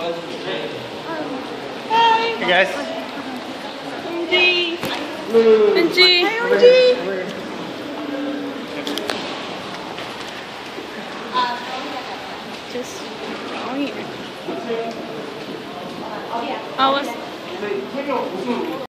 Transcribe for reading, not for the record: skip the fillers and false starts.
Hey guys. 은지. 은지. Hi, 은지. Just down here. I was